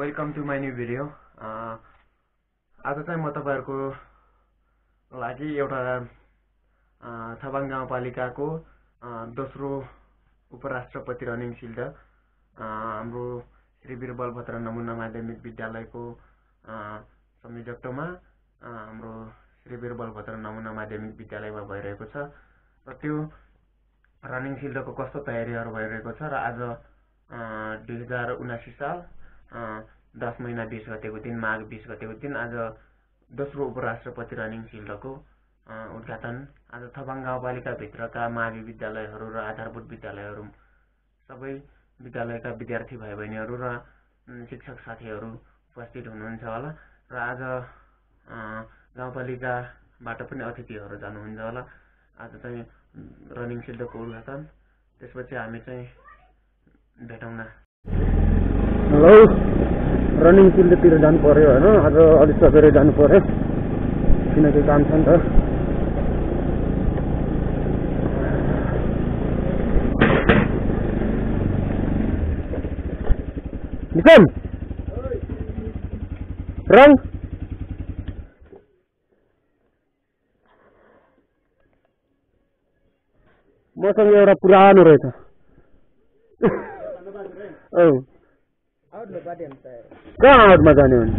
Welcome to my new video. आज चाहिँ म तपाईहरुको लागि एउटा छबाङ गाउँपालिकाको दोस्रो उपराष्ट्रपति रनिङ सिल्ड हाम्रो श्री वीर बलभद्र नमुना माध्यमिक विद्यालयको संयोजकत्वमा हाम्रो श्री वीर बलभद्र नमुना माध्यमिक विद्यालयमा भइरहेको छ र त्यो रनिङ सिल्डको कस्तो तयारीहरु भइरहेको छ र आज 2079 साल 10 महिना 20 गतेको दिन माघ 20 गतेको दिन आज दोस्रो उपराष्ट्रपति रनिङ सिल्डको उद्घाटन आज थबाङ गाउँपालिका भित्रका मावि विद्यालयहरु र आधारभूत विद्यालयहरु सबै विद्यालयका विद्यार्थी भाइ बहिनीहरु र शिक्षक साथीहरु उपस्थित हुनुहुन्छ होला र आज गाउँपालिकाबाट पनि अतिथिहरु जानुहुन्छ होला। आज चाहिँ रनिङ सिल्डको उद्घाटन त्यसपछि हामी चाहिँ भेटौँला। हेलो, रनिङ सिल्डतिर जानु पर्यो हैन, आज अलि सकेरै जानु पर्यो किनकि काम छ नि त। निकम रङ मसँग एउटा पुरानो रहेछ। कहाँ आउटमा जाने हुन्छ?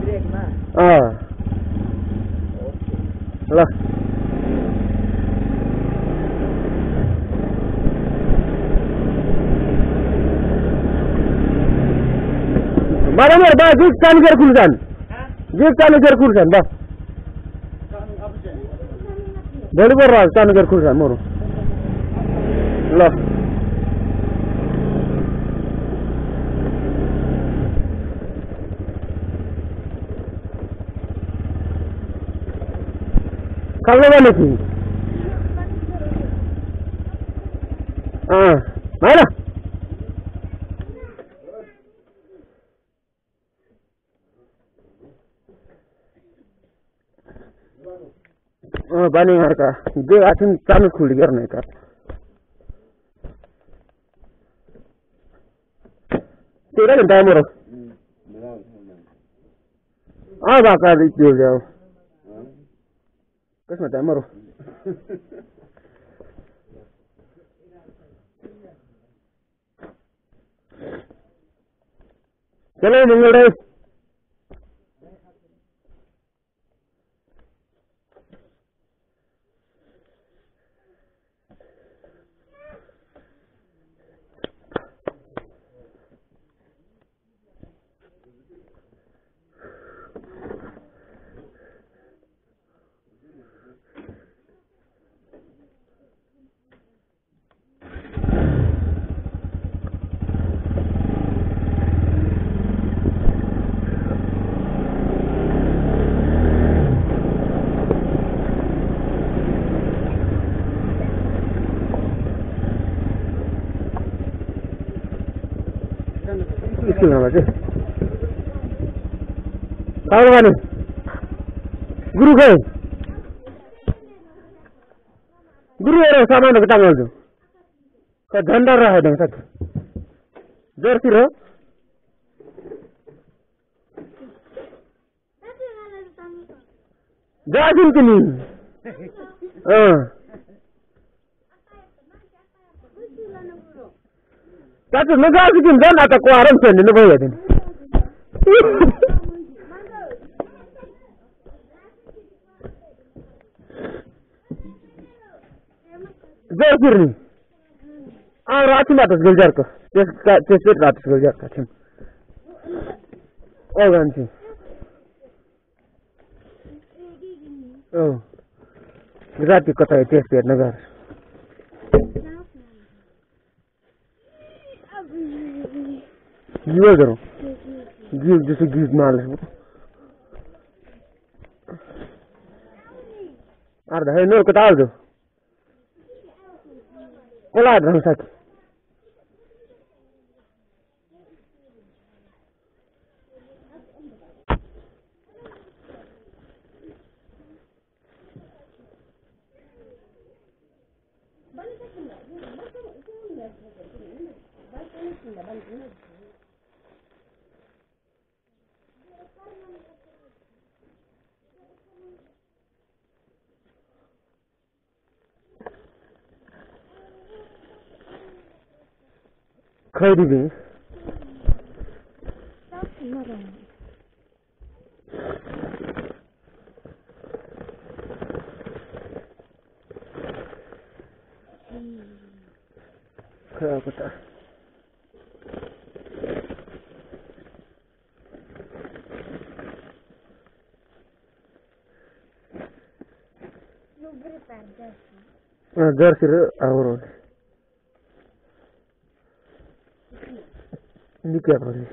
ल बराबर बा गीत चालू कर खुलसान गीत चालू कर खुलसान बा भोलि पर्छ चालू कर खुलसान मोरो ल खाल्नु भने कि होइन बानी घरका जे आछिन चालू खुली गर्ने का तेरा घंटा है मोरो बाका दियो जाओ कसमा टाइम मोरो चलो मंगल गुरु गए गुरु सामान टांगल झंडा रहा है सक जर्सी रो जासिन कि नहीं Satu negara bikin dan atau kuaran sendiri nih boleh ini. Jauh ni. Ratus atas geljar ko. Cesar ratus geljar kacim. Oh ganti. Oh. Berarti kata itu cesar negara. Gila karo, gil जैसे गीत माल है। Are धाई no कताल दो, Cola ढंग साथ। खैरी भी Kata Jersey Aurora ini apa sih?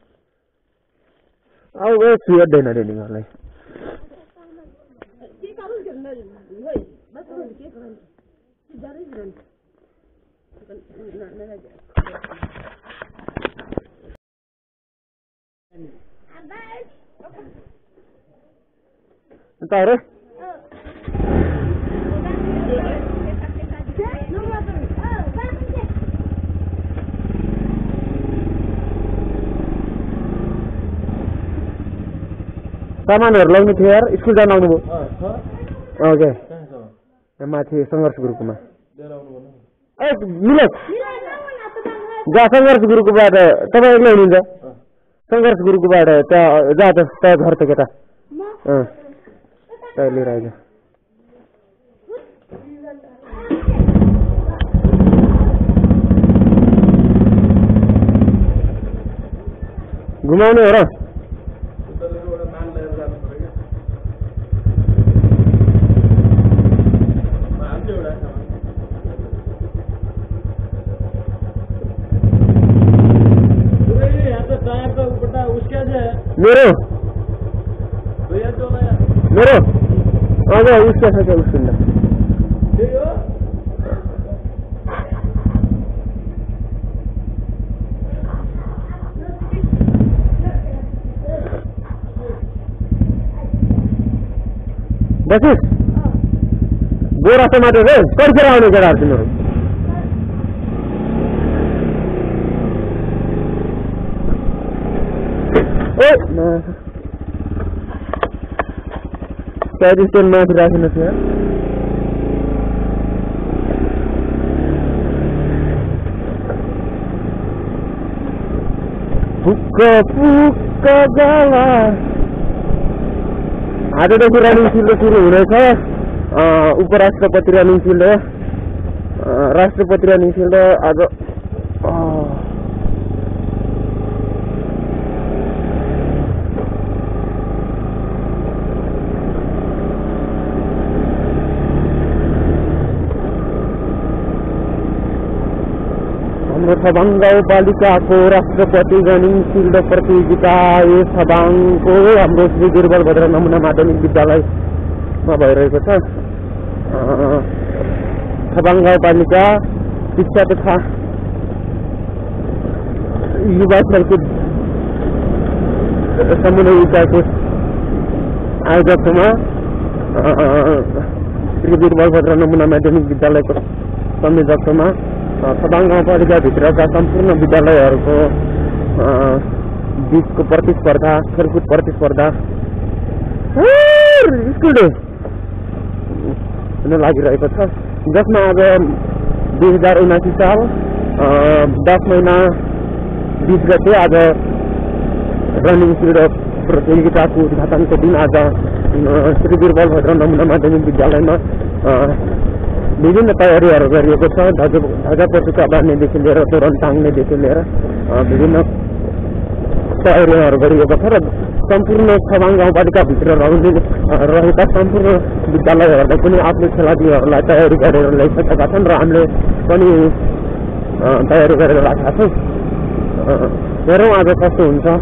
Aku siap deh nanti nih kali. Entah deh. सामानहरु ल्याउनु थियो यार स्कुल जान आउनु भयो ओके माथि संघर्ष ग्रुपमा ए मिलक जा संघर्ष ग्रुपबाट तपाई एक्लै हुनुहुन्छ संघर्ष ग्रुपबाट जा त घर त केटा त लिएर आइज घुमाउने हो र मेरो अझ उसका छ उसको बसिस बोरा टमाटर है कहिले आउने केटाहरु तिमीहरु Tadi stand masih rakyat ya. Buka gala. आजदेखि रनिङ फिल्ड सुरु हुनेछ उपराष्ट्रपति रनिङ फिल्ड राष्ट्रपति रनिङ फिल्ड आज हाम्रो छबाङ गाउँपालिकाको राष्ट्रपति रनिङ फिल्ड प्रतियोगिता यस छबाङको हाम्रो श्री वीरबलभद्र नमुना माध्यमिक विद्यालयमा भइरहेको छ। छबाङ गाउँपालिका शिक्षा तथा युवा खेलकुद समन्वय इकाइको आयोजकमा श्री वीरबलभद्र नमुना माध्यमिक विद्यालयको संयोजकमा छबाङ गाउँपालिकाभित्रका सम्पूर्ण विद्यालयहरूको बीचको प्रतिस्पर्धा खेलकुद प्रतिस्पर्धा स्कुल डे हुन लागिरहेको छ, जसमा आज 2079 साल 10 महिना 20 गते आज रनिङ फिल्ड प्रतियोगिताको उद्घाटनको दिन आज श्री वीरबलभद्र नमुना माध्यमिक विद्यालयमा विभिन्न तयारीहरू गरिएको छ। ध्वजा पताका बाँध्नेदेखि लिएर तोरण टाङ्नेदेखि लिएर विभिन्न तयारीहरू गरिएको छ र सम्पूर्ण छबाङ गाउँपालिकाभित्र रहेका सम्पूर्ण विद्यालयहरूले पनि आफ्नो खेलाडीहरूलाई तयारी गरेर ल्याइसकेका छन् र हामीले पनि तयारी गरेर राखेका छौँ। हेरौँ आज कस्तो हुन्छ।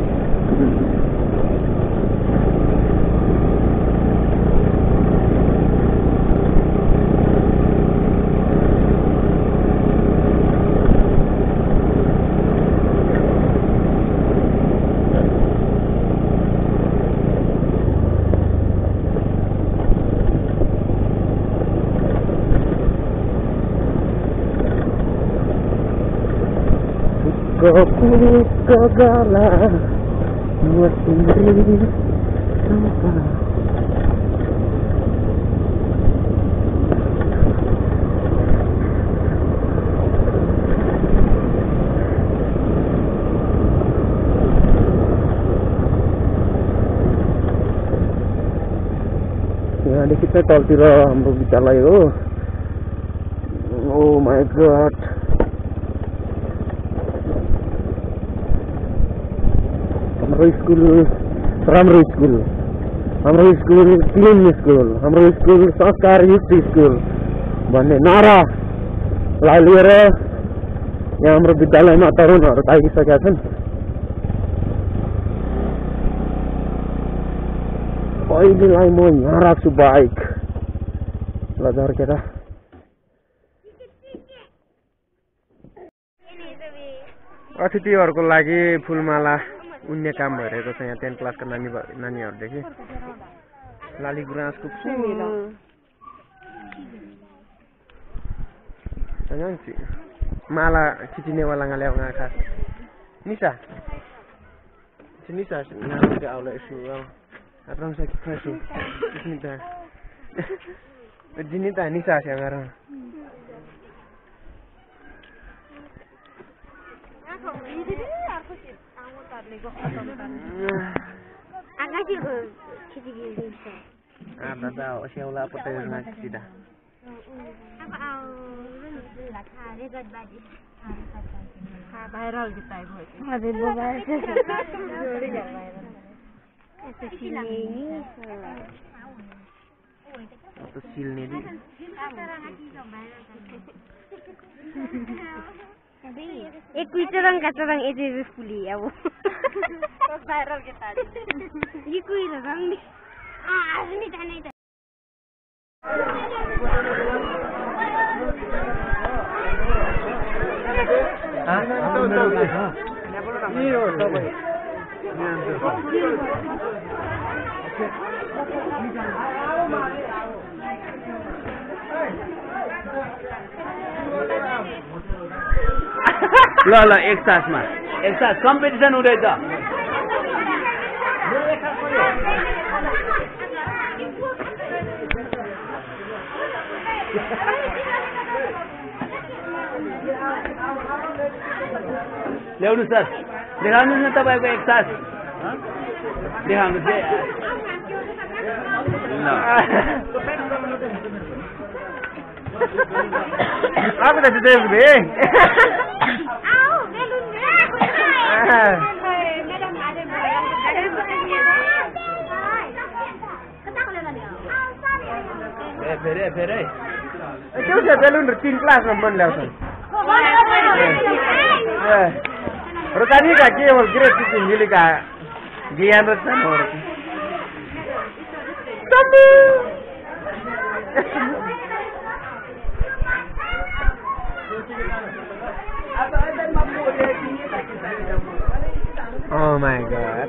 Kegala buat sendiri tanpa यहाँदेखि चाहिँ तलतिर हाम्रो विद्यालय हो। ओ माई गॉड, हाम्रो स्कुल राम्रो स्कुल, हाम्रो स्कुल क्लिन स्कुल, हाम्रो स्कुल संस्कारयुक्त स्कुल भन्ने नारालाई लिएर यहाँ हाम्रो विद्यालयमा तरुणहरू आइसकेका छन्। पहिलेलाई म यहाँ राख्छु बाइक ल झर्केर। अतिथिहरूको लागि फुलमाला उन्ने काम भइरहेको छ यहाँ 10 क्लासका नानीहरूदेखि। लाली गुराँसको फुल माला खिचिनेवाला ल्याउन खास निशा निशा नानीको आउला यसो रंग से खसु निता जिनिता निशा से हमारा आकाशी को खिची गिरी से दादा ओसेउला पटेलमा सिधा अब आओ लखा रे गडबाजी भाइरल गीत आइ भयो अझै मोबाइल जोडी घर भाइरल तो सिलने दी एक कुइचरङ काचरङ एजे फुली अब भाइरल के ताडी ये कुइचरङ नि आज नि जाने त ल ल एक साथ कम्पिटिसन हुँदैछ। ल्याउनु सर, देखाउनुहोस् न तपाईँको एक साथ देखाउनुहोस् है। अब त देख बे फेरि त्यो चाहिँ बेलुन 3 क्लासमा मन ल्याउँछ रोकानी का के हो ग्रेट टिचिङ मिलिका ज्ञान रचना हो Oh my god.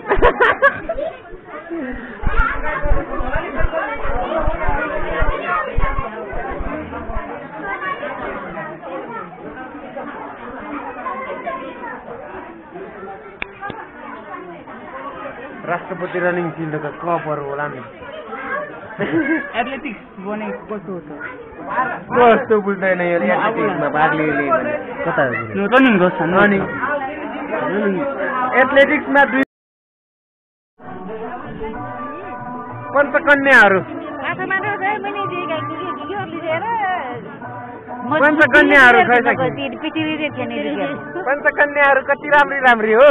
राष्ट्रपति रनिङ फिल्डको कपहरू होला नि। एथलेटिक्स बने कस्तो छ? कस्तो बुझ्दैन यो एथलेटिक्समा भाग लिने कता हो? रनिङ गर्छ रनिङ एथलेटिक्समा 2 पञ्चकन्याहरू पञ्चकन्याहरू पञ्चकन्याहरू कति राम्री हो।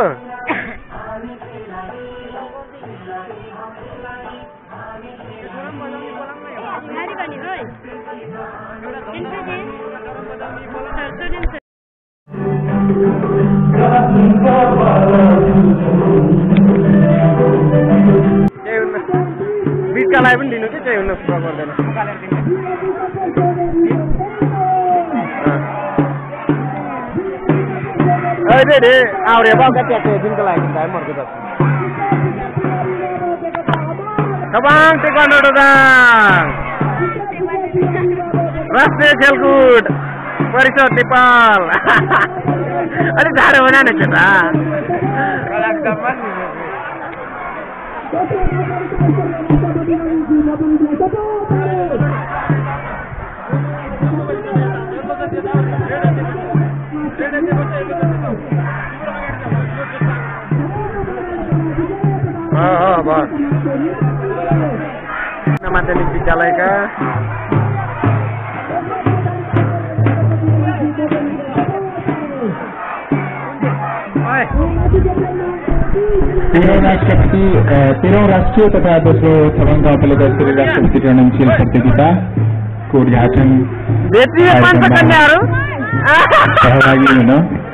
बिचकालाई पनि दिनु कि केही हुन पर्दैन। अहिले आउरे बाउका ट्याक्यो दिनको लागि भाइ मर्को छ तबाङ टेक्वान्डो दाङ राष्ट्रिय खेलकुद परिषद नेपाल अलि गाह्रो हुन नि केटा माध्यमिक विद्यालयका तेह्रौं राष्ट्रिय तथा दोस्रो छपन गाउँपालिका स्तरीय राष्ट्रपति टुर्नामेन्ट प्रतियोगिताको उद्घाटन सहभागी हुन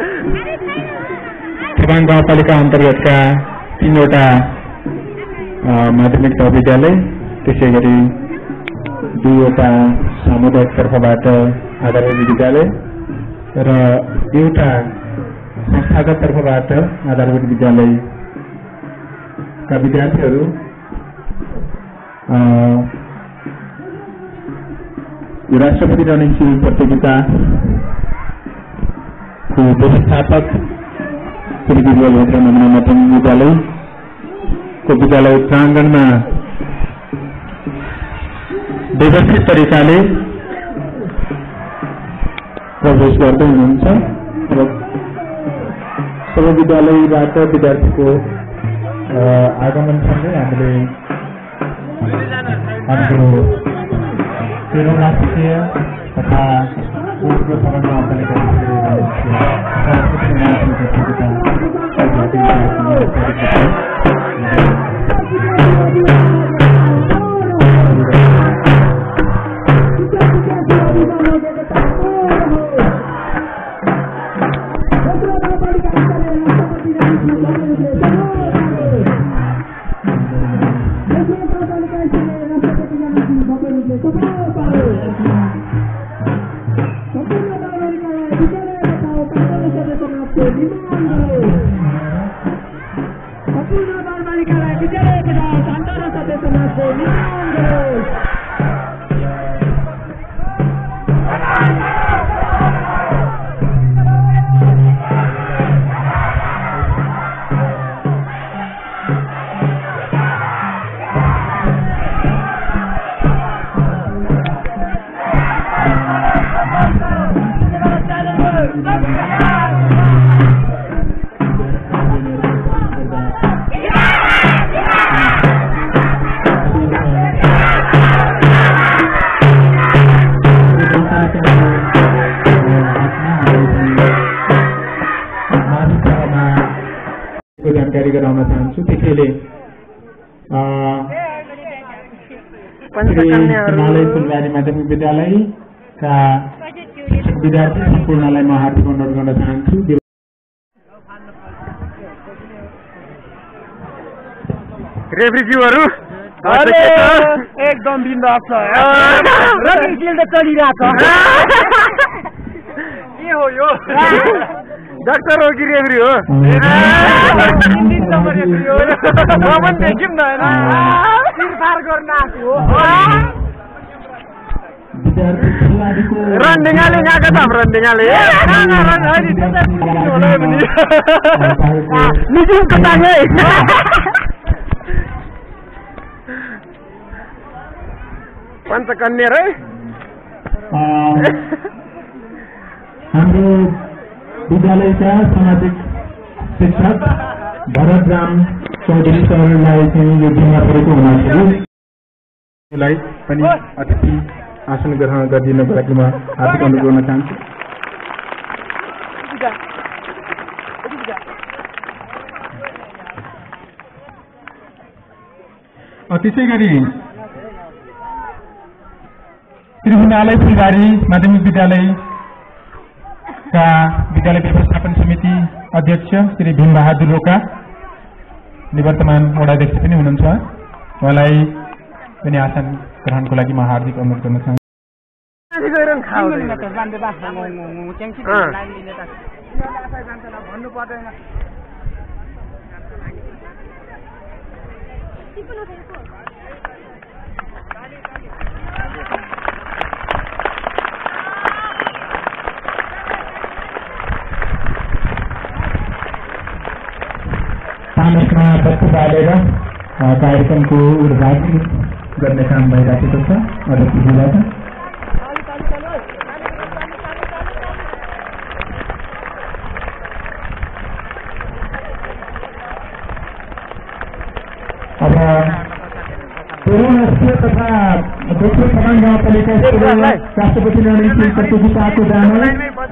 छपन गाउँपालिका अन्तर्गतका 3वटा माध्यमिक विद्यालय, त्यसै गरी 2वटा सामुदायिक तर्फबाट आधारभूत विद्यालय र एउटा संस्थागत तर्फबाट आधारभूत विद्यालयका विद्यार्थीहरू यो राष्ट्रपति रनिङ सिल प्रतियोगिताको व्यवस्थापक श्री बिरबल भद्र नमुना माध्यमिक विद्यालयको विद्यालय प्राङ्गणमा व्यवस्थित तरिकाले प्रवेश गर्दै हुनुहुन्छ र सबै विद्यालयबाट विद्यार्थीको आगमनसँगै हामीले हाम्रो 13औं राष्ट्रिय तथा दोस्रो छपन गाउँपालिका जानकारी गराउन चाहन्छु। त्यसैले हिमालय फुलबारी माध्यमिक विद्यालयका विद्यार्थी सम्पूर्णलाई म हार्दिक अनुरोध गर्न चाहन्छु। रेफ्रीज्यूहरू एकदम बिन्दास छ, रनिङ फिल्ड त चलिरहेको छ। के हो यो? डाक्टर हो कि रेफ्री हो? म पनि देखिम न, तिरफार गर्न आएको हो। रन्डिङाले गएको छ हाम्रो रन्डिङाले निजुमको ताङै पञ्चकन्या रे। हाम्रो विद्यालयका सामाजिक शिक्षक भरतराम चौधरी सरलाई चाहिँ यो जिम्मा परेको हुनाले पनि अतिथि आसन ग्रहण गरिदिनको लागि म हार्दिक अनुरोध गर्न चाहन्छु। त्यसै गरी श्री हिमालय फुलबारी माध्यमिक विद्यालयका विद्यालय व्यवस्थापन समिति अध्यक्ष श्री भीमबहादुर रोका निवर्तमान वडाध्यक्ष पनि हुनुहुन्छ। उहाँलाई पनि आसन ग्रहणको लागि म हार्दिक अनुरोध गर्न चाहन्छु। तामसमा बत्ती बालेर कार्यक्रमको उद्घाटन गर्ने काम भइराखेको छ अध्यक्षज्यूबाट। अब 13औं राष्ट्रिय तथा दोस्रो खटाङ गाउँपालिका राष्ट्रपति निर्णय प्रतियोगिताको ब्यानर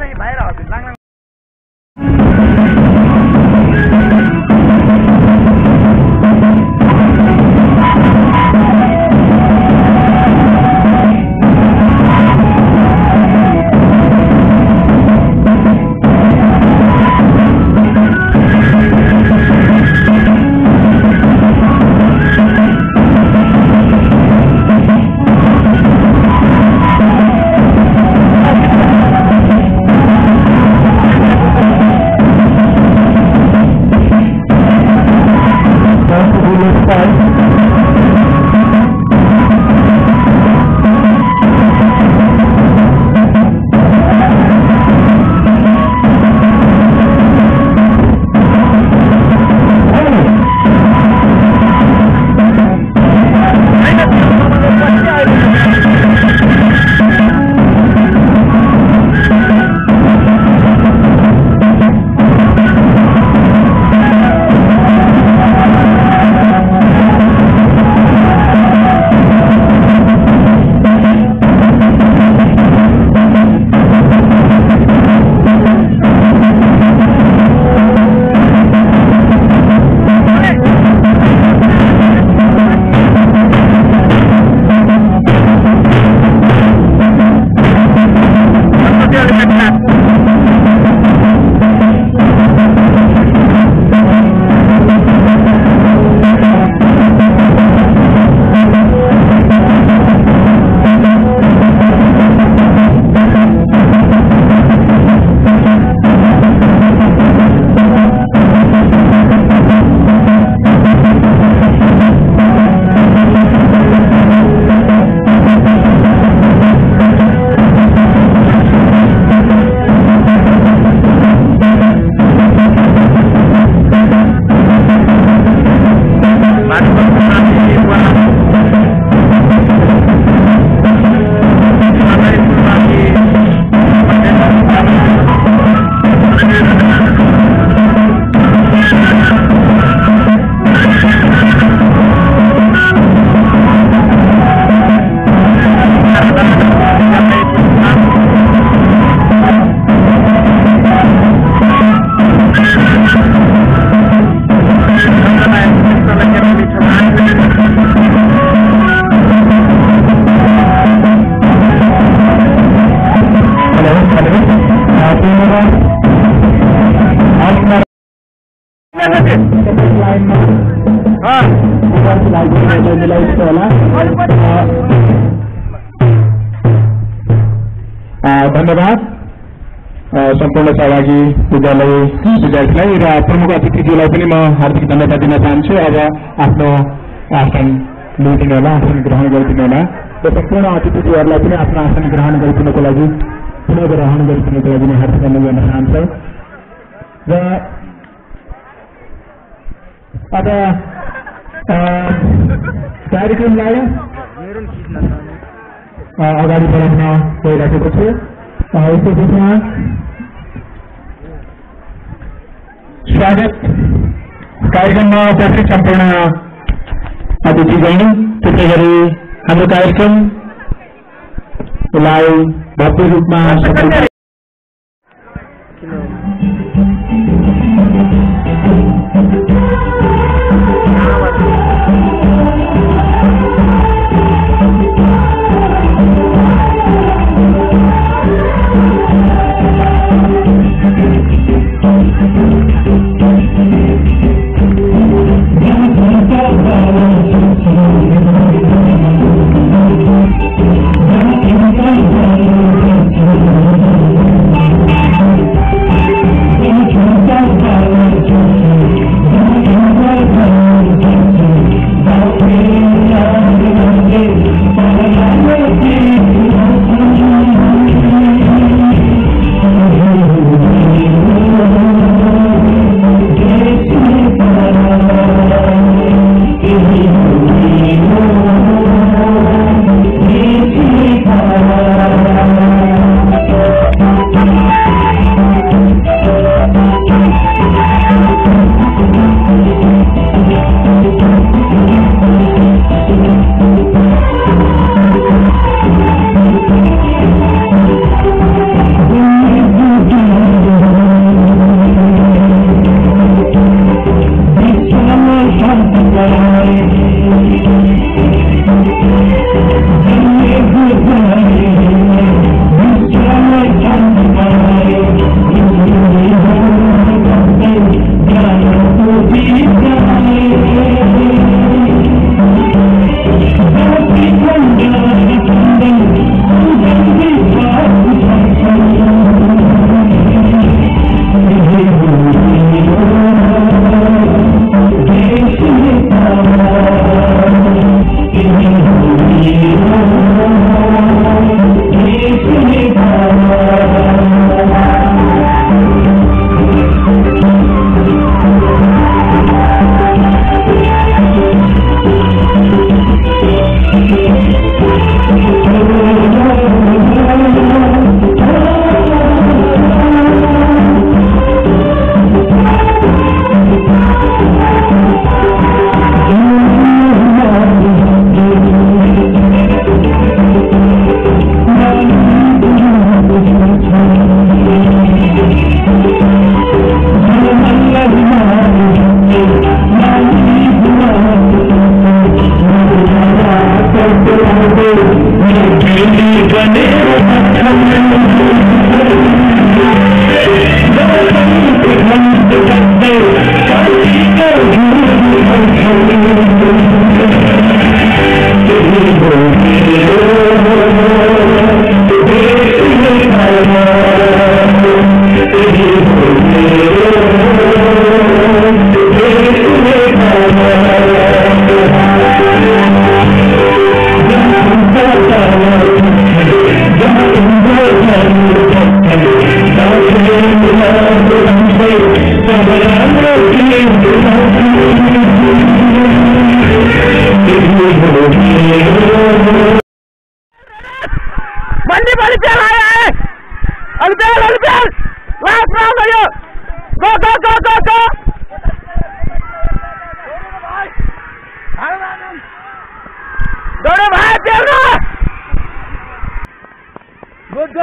धन्यवाद सम्पूर्ण सहभागी विद्यार्थीलाई र प्रमुख अतिथिज्यूलाई पनि म हार्दिक धन्यवाद दिन चाहन्छु। अब आफ्नो आसन लिदिनु होला, आसन ग्रहण गरिदिनु होला र सम्पूर्ण अतिथिज्यूहरूलाई पनि आफ्नो आसन ग्रहण गरिदिनुको लागि पुनः ग्रहण गरिदिनुको लागि हार्दिक धन्यवाद दिन चाहन्छु। र अब कार्यक्रमलाई अगाडि बढाउन गइरहेको छु। यसको बिचमा स्वागत कार्यक्रममा उपस्थित सम्पूर्ण अतिथिगण, त्यसै गरी हाम्रो कार्यक्रमलाई भव्य रूपमा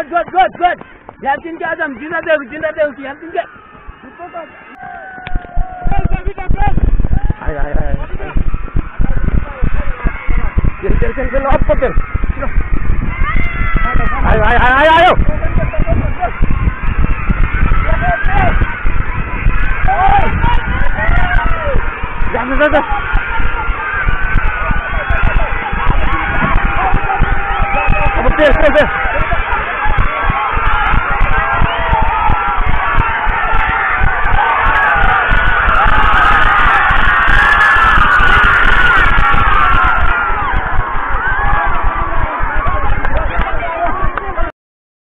Good. Yakin ka adam, jinder deu ki yakin ka. Ayo. Chel, up Patel. Ayo. Jangan.